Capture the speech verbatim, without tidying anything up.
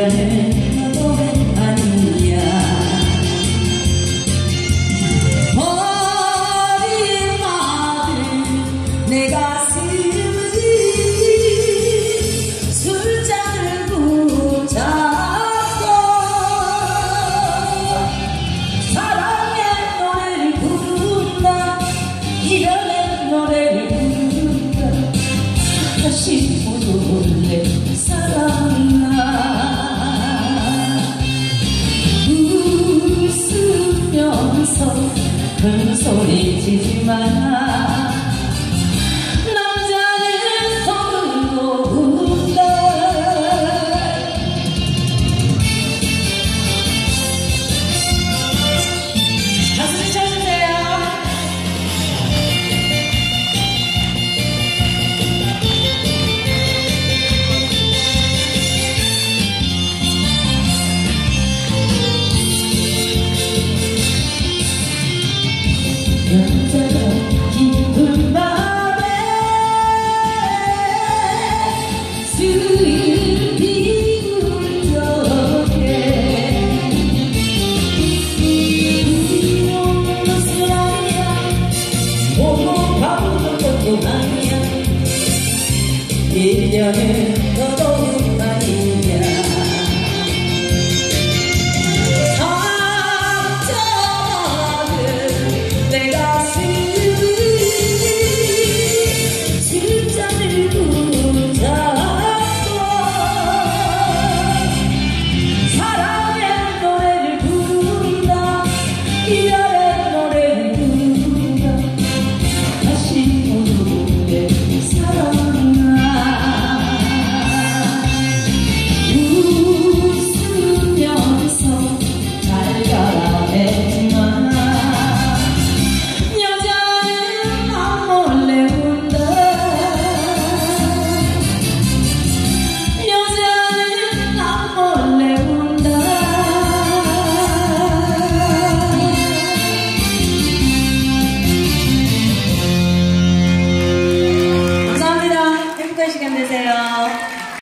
전에 너도 아니야. 버린 마음을 내가 슬프지 술잔을 붙잡고 사랑의 노래를 부른다. 이별의 노래를 부른다. 다시 못 올래 사랑아. 웃으면서 큰 소리 치지 마. 남자는 서글로 운다. 가슴을 쳐주세요. 남자가 깊은 밤에 슬피 울적해 우리 없는 사랑이야. 오고 가보는 것도 아니야. 일 년에 너도 아니냐. 시간 되세요.